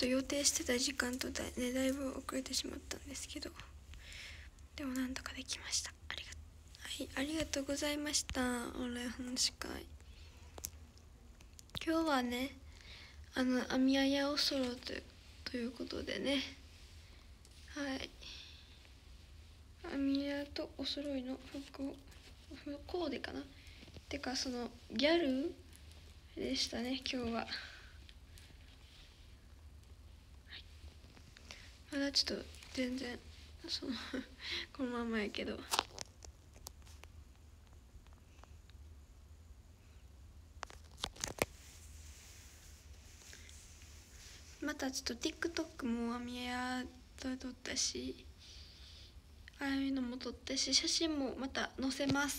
と予定してた時間とだいぶ遅れてしまったんですけど、でもなんとかできました。ありがとうございました。オンライン話し会、今日はねアミヤヤおそろということでね、はい、アミヤとお揃いの服コーデかな、てかそのギャルでしたね今日は。まだちょっと全然このままやけど、またちょっと TikTok もアミヤと撮ったし、ああいうのも撮ったし、写真もまた載せます。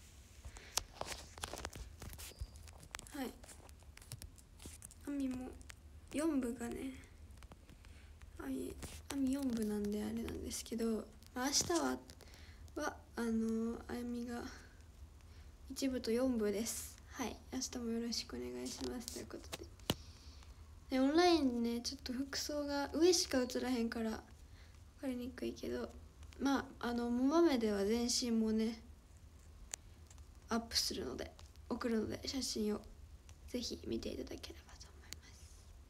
はい、アミも4部がね、アミ4部なんであれなんですけど、明日はあやみが1部と4部です。はい、明日もよろしくお願いしますということで、オンラインねちょっと服装が上しか映らへんから分かりにくいけど、もまめでは全身もねアップするので送るので、写真をぜひ見ていただければと思います。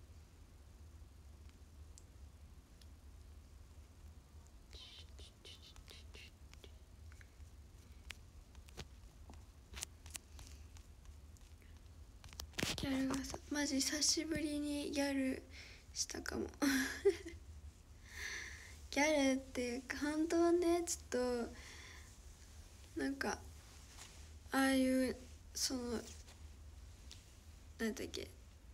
ギャルがマジ久しぶりにギャルしたかもギャルっていうか本当はねちょっとなんかああいうなんだっけ、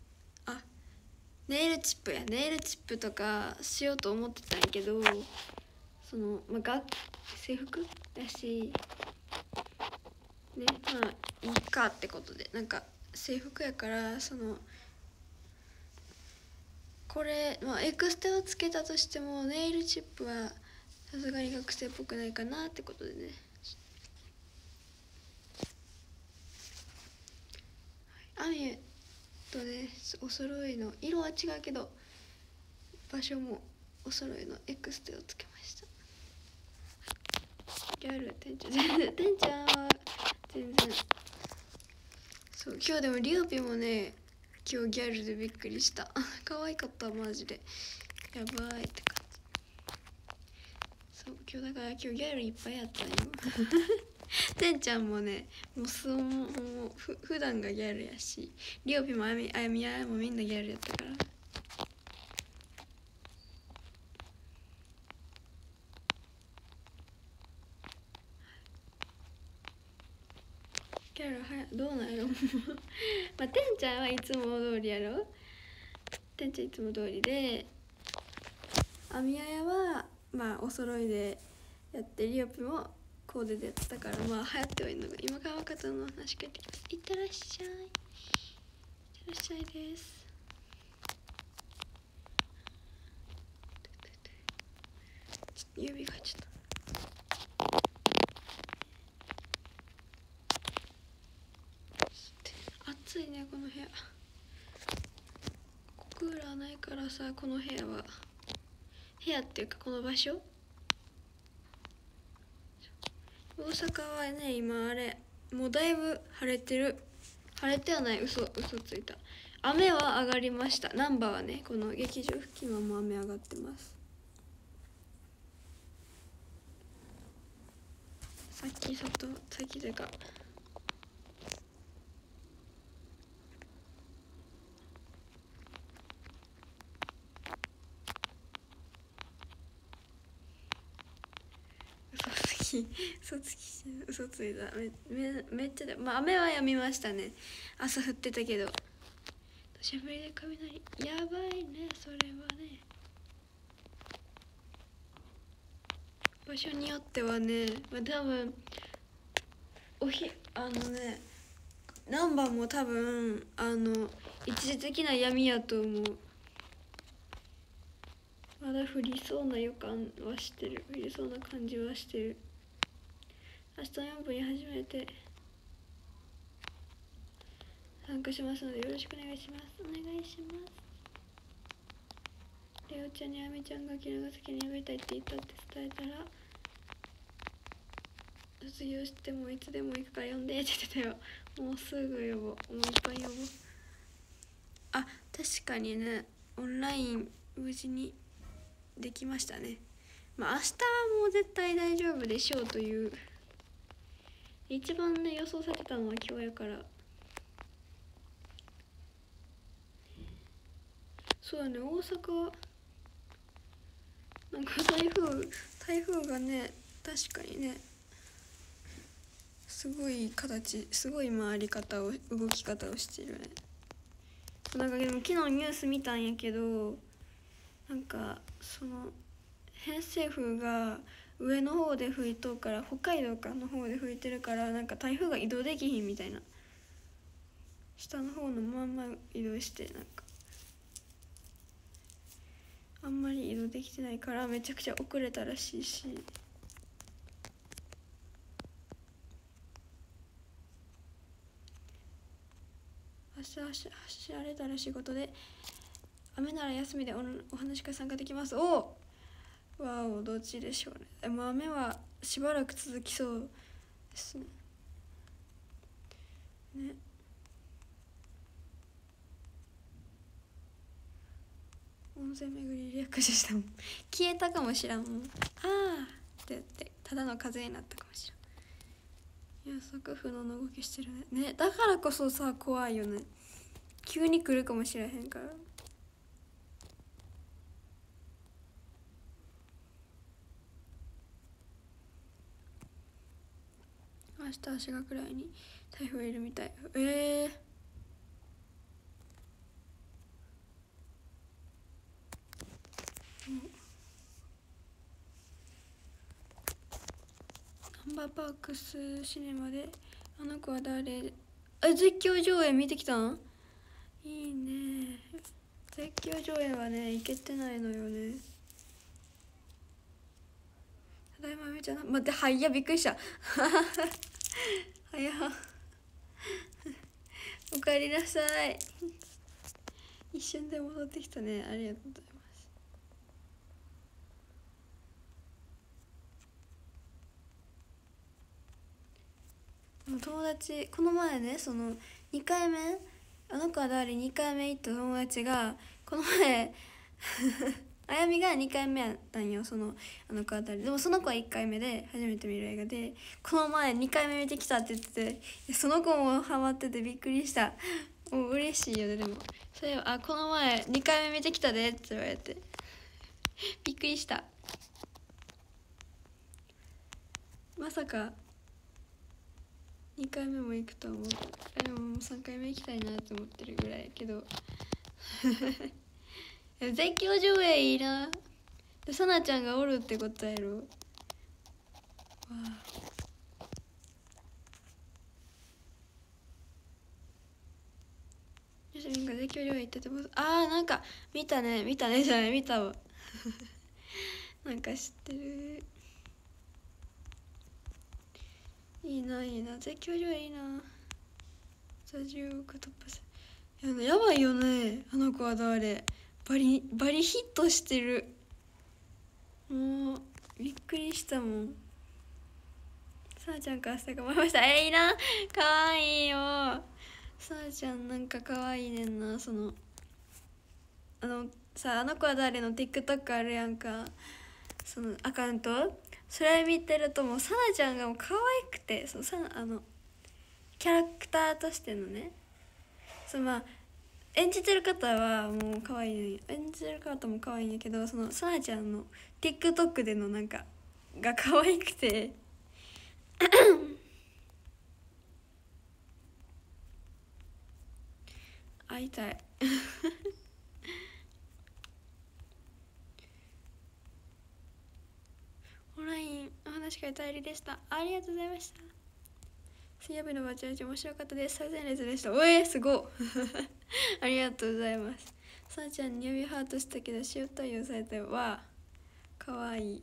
ネイルチップとかしようと思ってたんやけど、制服だしね、いいかってことで、なんか制服やからこれ、エクステをつけたとしてもネイルチップはさすがに学生っぽくないかなってことでね、アミとねお揃いの色は違うけど場所もお揃いのエクステをつけました。ギャル店長店長は全然そう今日でもリオピもね今日ギャルでびっくりした可愛かったマジでやばいって感じ。そう今日だから今日ギャルいっぱいやったんよてんちゃんもねもう普段がギャルやし、リオピもあやみやもみんなギャルやったから、ギャルどうなんやろてんちゃんはいつも通りやろ、てんちゃんいつも通りで、あみややはお揃いでやって、リオピもコーデでやってたから流行ってはいるのが、今川方の話しかけてきます。いってらっしゃい、いってらっしゃいです。指がちょっと暑いねこの部屋、クーラーないからさ、この部屋っていうかこの場所、大阪はね今もうだいぶ晴れてる、晴れてはない、嘘ついた、雨は上がりました。難波はねこの劇場付近はもう雨上がってます。さっきというか嘘ついた、めっちゃで、雨はやみましたね、朝降ってたけど、土砂降りで雷やばいね、それはね場所によってはね、多分難波も多分一時的な闇やと思う。まだ降りそうな予感はしてる、降りそうな感じはしてる。明日4分に初めて参加しますのでよろしくお願いします。お願いします。 レオちゃんにあみちゃんが城ヶ崎に辞めたいって言ったって伝えたら、卒業してもいつでも行くから呼んでって言ってたよ。もうすぐ呼ぼう、もういっぱい呼ぼう。あ、確かにね、オンライン無事にできましたね。まあ明日はもう絶対大丈夫でしょうという、一番ね予想されてたのは今日やから。そうだね、大阪なんか台風がね、確かにね、すごい形、すごい回り方を、動き方をしてるね。なんかでも昨日ニュース見たんやけど、なんかその偏西風が上の方で吹いとうから、北海道かの方で吹いてるから、なんか台風が移動できひんみたいな、下の方のまんま移動して、なんかあんまり移動できてないからめちゃくちゃ遅れたらしいし、明日走られたら仕事で、雨なら休みでお話会参加できます。おわお、どっちでしょうね。でも雨はしばらく続きそうですね。ね、温泉巡りリラックスしたもん。消えたかもしらんもん。ああって言ってただの風になったかもしれん。予測不能の動きしてるね。ね、だからこそさ、怖いよね。急に来るかもしれへんから。明日足がくらいに台風いるみたい。アンバーパークスシネマであの子は誰、絶叫上映見てきたん？いいね。絶叫上映はね行けてないのよね。ただいまみちゃん、待って、はいや、びっくりした早おかえりなさい一瞬で戻ってきたね。ありがとうございます。友達、この前ね、その2回目、あの子は誰2回目行った友達がこの前あやみが2回目やったんよ、そのあの子あたりでも、その子は1回目で初めて見る映画で、この前2回目見てきたって言ってて、その子もハマっててびっくりした。もう嬉しいよね。でもそういえば、この前2回目見てきたでって言われてびっくりした。まさか2回目も行くと思って、でももう3回目行きたいなと思ってるぐらいやけど絶叫上映いいな。でさなちゃんがおるってことやろ。わあ、よしみんが絶叫上映行ってても、なんか見たねじゃない、見たわなんか知ってる。いいな、絶叫上映いいな。ザ10億突破する。やばいよね、あの子は誰。バリヒットしてる。もうびっくりしたもん。さあちゃんからしたかもらいました。いいな、かわいいよ。さあちゃんなんかかわいいねんな。そのさあ、あの子は誰の TikTok あるやんか、そのアカウント。それ見てるともうさなちゃんがもう可愛くて、そのキャラクターとしてのね、まあ演じてる方はもう可愛いのに、演じてる方も可愛いんやけど、そのさなちゃんの TikTok でのなんかが可愛くて会いたいオンラインお話し会代理でした。ありがとうございました。水曜日のバチバチ面白かったです。最前列でした。すごっありがとうございます。さあちゃんに指ハートしたけど塩対応されたよ。わあ、かわいい。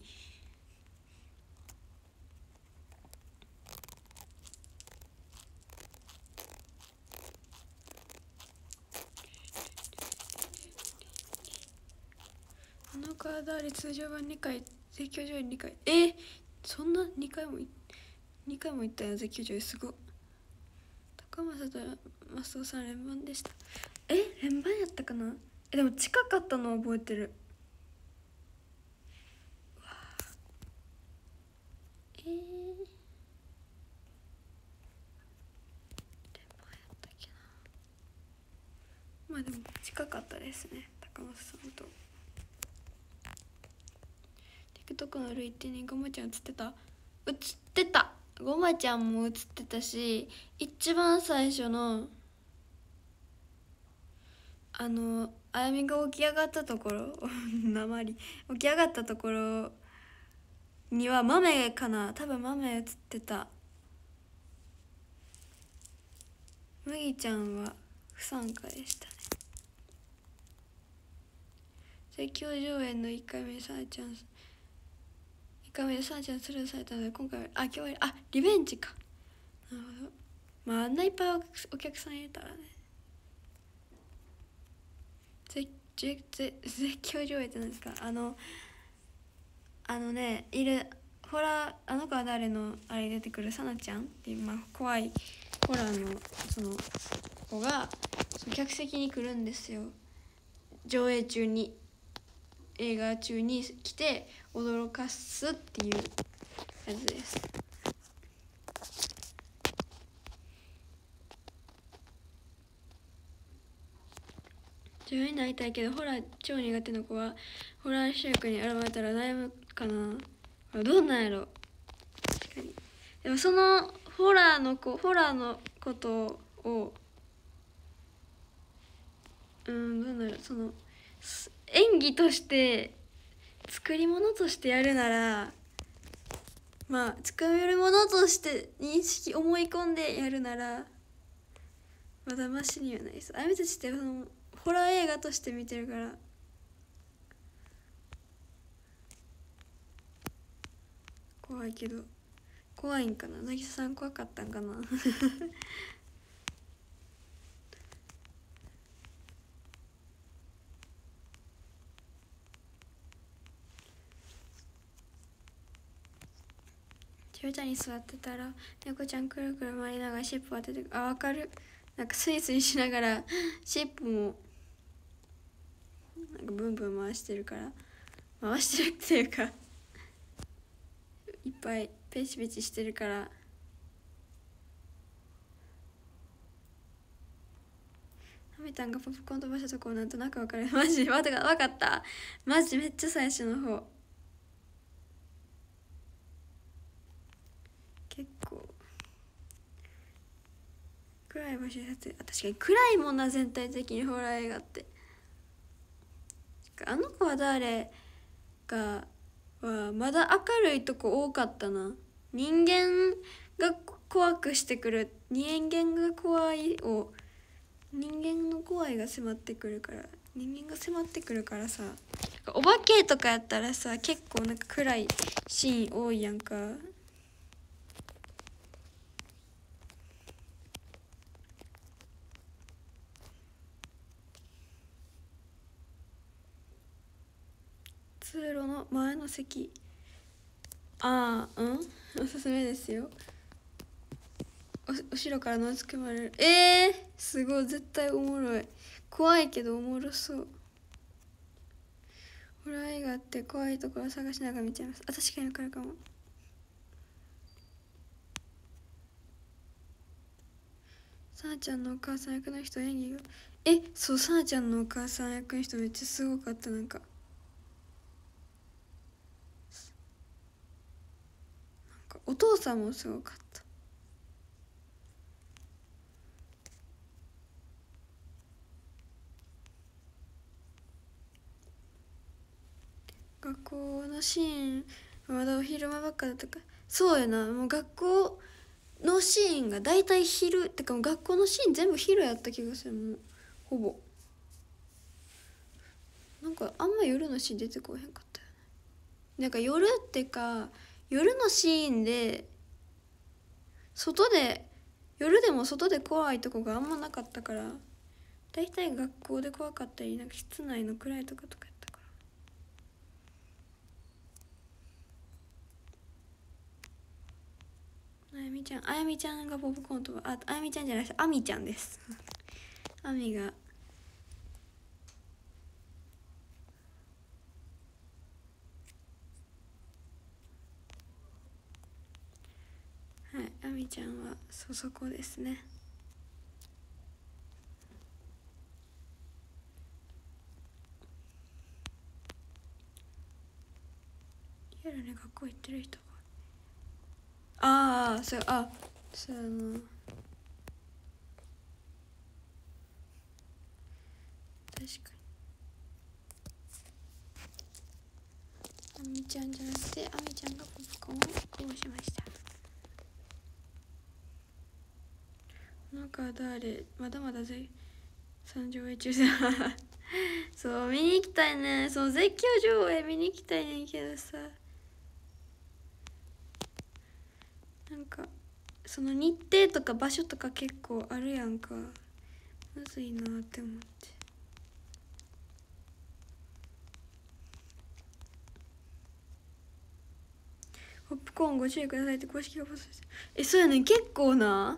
岡田あれ通常版2回絶叫上映2回そんな2回も行ったよ絶叫上映すごっ。高政とマスオさん連番でした。連番やったかな。でも近かったのは覚えてる。連番やったっけな。まあでも近かったですね高政さんと。TikTok の類ってにごまちゃん映ってたごまちゃんも映ってたし、一番最初のあやみが起き上がったところ鉛起き上がったところには豆かな、多分豆映ってた。麦ちゃんは不参加でしたね。絶叫上演の1回目さあちゃん1回目でさあちゃんスルーされたので今回は今日はリベンジか。なるほど。まああんないっぱいお客さんいたらね。絶叫上映って何ですか。ねいるホラーあの子は誰のあれ出てくるさなちゃんっていう、まあ、怖いホラーのその子がその客席に来るんですよ。上映中に映画中に来て驚かすっていうやつです。女優になりたいけどホラー超苦手な子はホラー主役に選ばれたら悩むかな。どうなんやろ。確かに。でもそのホラーのことをどうなんやろ、その演技として作り物としてやるならまあ作り物として思い込んでやるならまだマシにはないです。あやみたちってそのホラー映画として見てるから怖いけど怖いんかな。渚さん怖かったんかなちょうちゃんに座ってたら猫ちゃんくるくる回りながら尻尾当てて分かる。なんかスイスイしながら尻尾もなんかブンブン回してるから回してるっていうかいっぱいペチペチしてるからハミタンがポップコーン飛ばしたところなんとなく分かる。マジ分かった。マジめっちゃ最初の方結構暗い場所で撮影。確かに暗いもんな全体的にホラー映画って。あの子は誰がはまだ明るいとこ多かったな。人間が怖くしてくる人間が怖いを人間の怖いが迫ってくるからさ、お化けとかやったらさ結構なんか暗いシーン多いやんか。通路の前の席おすすめですよ。後ろからのつけまれる。すごい絶対おもろい。怖いけどおもろそう。ホラー映画って怖いところ探しながら見ちゃいます。確かに分かるかも。さなちゃんのお母さん役の人演技がそうさなちゃんのお母さん役の人めっちゃすごかった。なんかお父さんもすごかった。学校のシーンまだお昼間ばっかだったか。そうやな、もう学校のシーンが大体昼ってかもう学校のシーン全部昼やった気がする。もうほぼなんかあんま夜のシーン出てこへんかったよね。なんか夜ってか夜のシーンで夜でも外で怖いとこがあんまなかったから大体学校で怖かったりなんか室内の暗いとことかやったからあやみちゃん、あやみちゃんがポップコーンとあやみちゃんじゃないです、あみちゃんですあみがはい、あみちゃんはそこですね。夜ね、学校行ってる人がそう確かにあみちゃんじゃなくてあみちゃんがポップコーンをこうしました。なんか誰まだまだ上映中だそう見に行きたいね。そう絶叫上映見に行きたいねんけどさ、なんかその日程とか場所とか結構あるやんか。むずいなって思って。ポップコーンご注意くださいって公式がポストして、そうやねん、結構な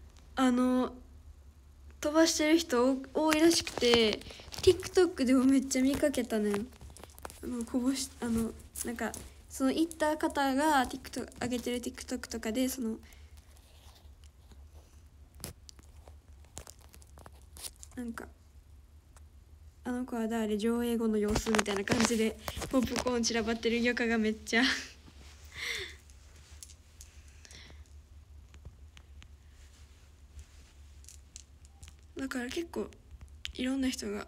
飛ばしてる人多いらしくて、 TikTok でもめっちゃ見かけたねん。こぼしなんかその行った方が TikTok 上げてる TikTok とかで、そのなんかあの子は誰上映後の様子みたいな感じでポップコーン散らばってる余暇がめっちゃだから結構いろんな人が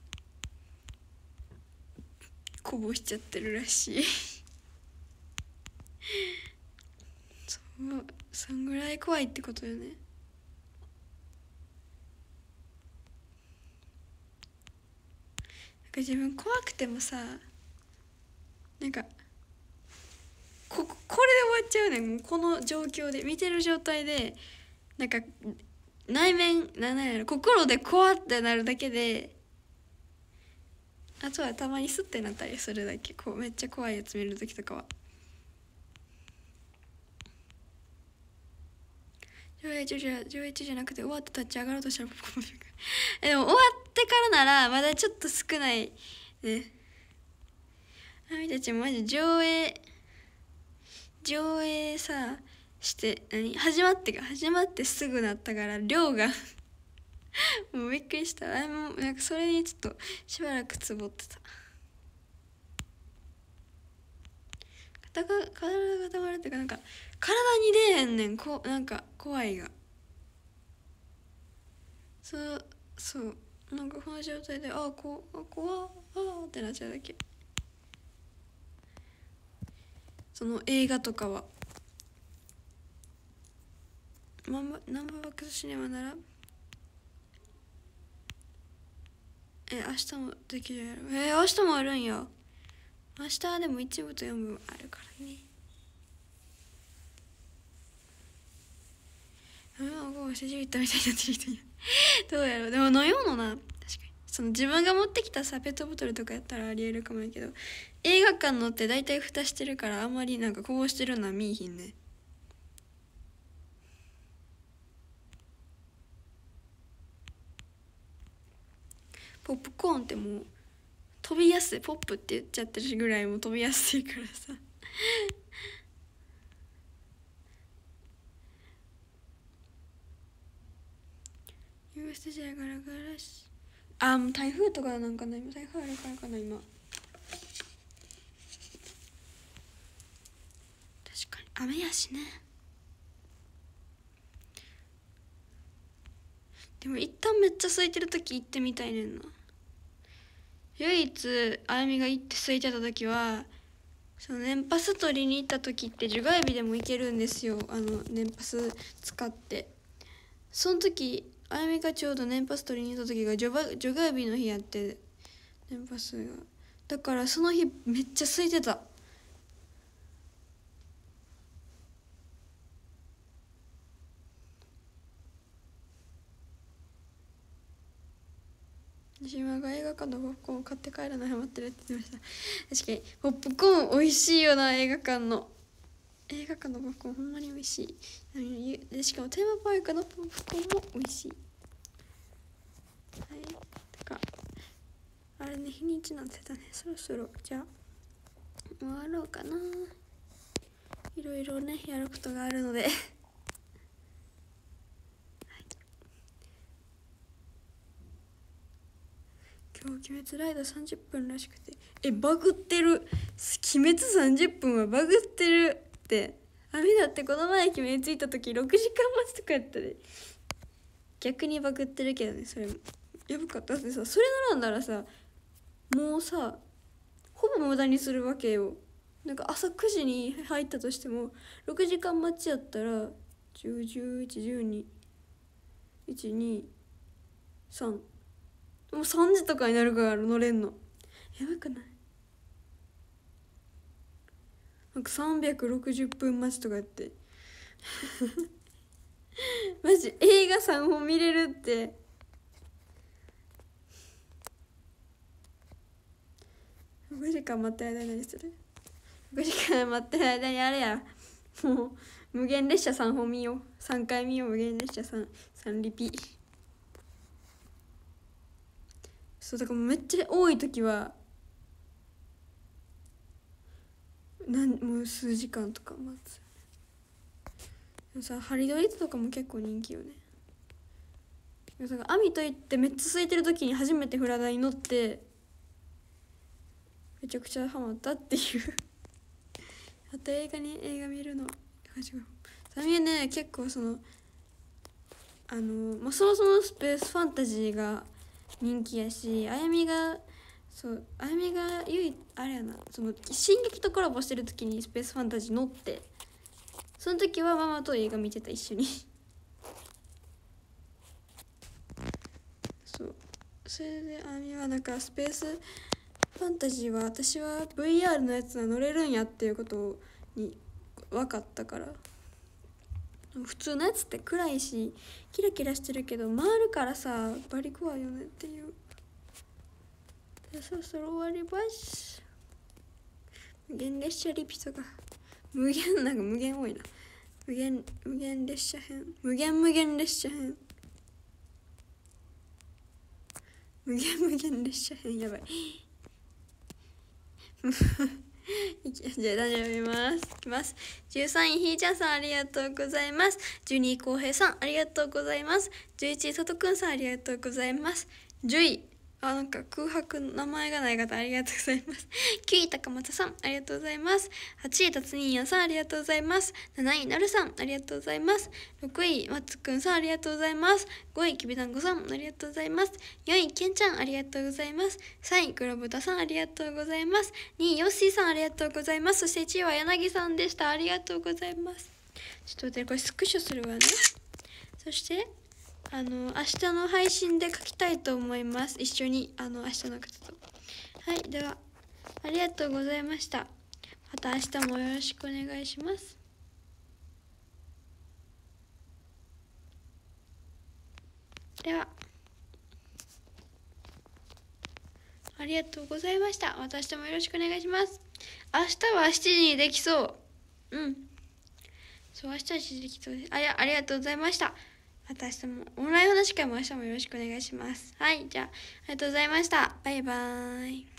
こぼしちゃってるらしいそうそんぐらい怖いってことよね。なんか自分怖くてもさ、なんかこれで終わっちゃうねん。もうこの状況で見てる状態でなんか内面なんやろ、心で怖ってなるだけで、あとはたまにスッてなったりするだけ。こうめっちゃ怖いやつ見る時とかは上映中じゃなくて終わって立ち上がろうとしたらポップコーンでも終わってからならまだちょっと少ないね。あみたちもマジ上映さして始まってすぐなったから量がもうびっくりした。もうなんかそれにちょっとしばらくつぼってた。体が固まるっていうか、なんか体に出えへんねん、なんか怖いが。そうなんかこの状態で怖ってなっちゃうだけ。その映画とかはナンバーバックスシネマなら明日もできるやろ。明日もあるんや。明日でも1部と4部あるからね。ゴーしてじびったみたいになってる人やどうやろう。でも飲み物な、確かにその自分が持ってきたさペットボトルとかやったらありえるかもやけど、映画館のって大体蓋してるからあんまりなんかこぼしてるのは見いひんね。ポップコーンってもう飛びやすい、ポップって言っちゃってるぐらいもう飛びやすいからさUSJ ガラガラしもう台風とかなんかな、今台風あるからかな今。確かに雨やしね。でも一旦めっちゃ空いてる時行ってみたいねんな。唯一あやみが行って空いてた時はその年パス取りに行った時って除外日でも行けるんですよ、年パス使って。その時あやみがちょうど年パス取りに行った時が除外日の日やって、年パスがだからその日めっちゃ空いてた。島が映画館のポップコーンを買って帰るのハマってるって言ってました。確かにポップコーン美味しいよな、映画館の。 映画館のポップコーンほんまに美味しい。でしかもテーマパークのポップコーンも美味しい。はい、てかあれね、日にちなんてたね。そろそろじゃあ終わろうかな。いろいろねやることがあるので今日鬼滅ライド30分らしくて、バグってる。鬼滅30分はバグってるって。あみだってこの前鬼滅着いた時6時間待ちとかやったで。逆にバグってるけどね、それもやばかった。だってさ、それ並んだらさ、もうさほぼ無駄にするわけよ。なんか朝9時に入ったとしても6時間待ちやったら10、11、12、1、2、3、もう3時とかになるから乗れんの。やばくない？なんか360分待ちとかやってマジ映画3本見れるって。5時間待ってる間に何する？5時間待ってる間にあれや、もう無限列車3本見よう。3回見よう。無限列車3リピ。そうだからめっちゃ多い時はもう数時間とか待つ。でもさ、ハリドリとかも結構人気よね。アミと行ってめっちゃ空いてる時に初めてフラダに乗ってめちゃくちゃハマったっていうあと映画見るのサミね、結構そのそもそもスペースファンタジーが人気やし、あやみがあれやな、その進撃とコラボしてる時にスペースファンタジー乗って、その時はママと映画見てた、一緒にそうそれであやみはなんかスペースファンタジーは私は VR のやつは乗れるんやっていうことに分かったから、普通のやつって暗いしキラキラしてるけど回るからさ、バリ怖いよねっていう。そろそろ終わります。無限列車リピとか無限多いな。無限列車編、無限列車編、無限列車編、やばいじゃあ読みます。いきます。13位ひーちゃんさんありがとうございます。12位こうへいさんありがとうございます。11位さとくんさんありがとうございます。10位なんか空白の名前がない方ありがとうございます。9位高松さんありがとうございます。8位たつにんやさんありがとうございます。7位なるさんありがとうございます。6位まつくんさんありがとうございます。5位きびだんごさんありがとうございます。4位けんちゃんありがとうございます。3位黒豚さんありがとうございます。2位よっしーさんありがとうございます。そして1位は柳さんでした。ありがとうございます。ちょっと待って、これスクショするわね。そして明日の配信で書きたいと思います。一緒に明日の方と。はい、ではありがとうございました。また明日もよろしくお願いします。ではありがとうございました。また明日もよろしくお願いします。明日は7時にできそう。そう、明日は7時できそうです。ありがとうございました。また明日もオンライン話会も明日もよろしくお願いします。はい、じゃあありがとうございました。バイバーイ。